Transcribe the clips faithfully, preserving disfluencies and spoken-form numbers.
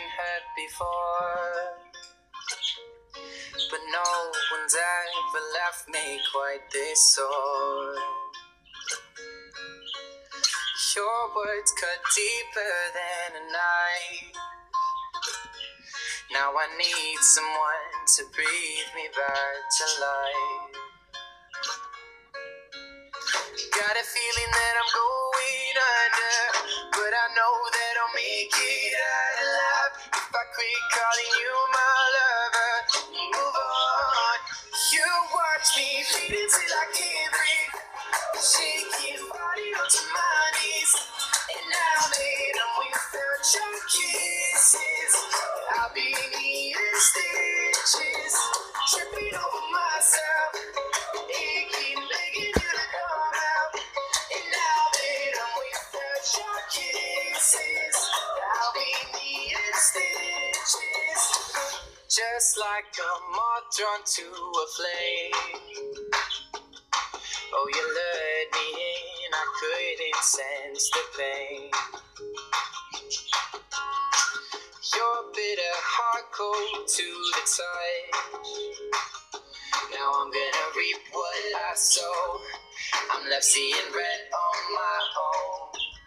been hurt before, but no one's ever left me quite this sore. Your words cut deeper than a knife. Now I need someone to breathe me back to life. Got a feeling that I'm going under, but I know that I'll make it out alive if I quit calling you my lover. Move on. You watch me bleed until I can't breathe, shaking body onto my knees. And now that I'm without your kisses, I'll be needing stitches, tripping over myself, aching, begging you to come out. And now that I'm without your kisses, I'll be needing stitches, just like a moth drawn to a flame. Oh, you lured me in, I couldn't sense the pain. Your bitter heart cold to the touch. Now I'm gonna reap what I sow. I'm left seeing red on my own.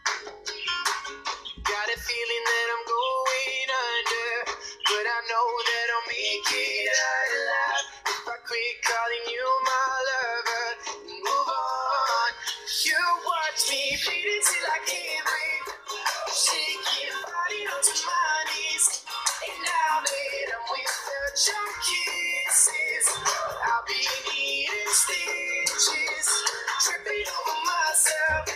Got a feeling that I'm going under, but I know that I'll make it out alive if I quit calling you my lover. Move on. You watch me bleed until I can't breathe, shaking body onto my knees. And now that I'm without your kisses, I'll be needing stitches, tripping over myself,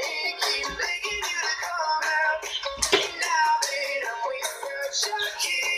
aching, begging you to come out. And now that I'm without your kisses,